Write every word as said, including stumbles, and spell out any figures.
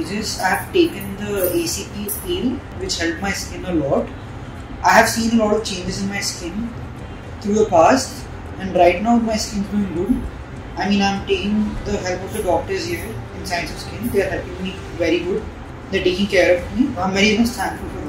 Tejas. I have taken the E C B Peel, which helped my skin a lot. I have seen a lot of changes in my skin through the past, and right now my skin is doing good. I mean, I'm taking the help of the doctors here in Science of Skin. They are helping me very good. They're taking care of me. I'm very much thankful for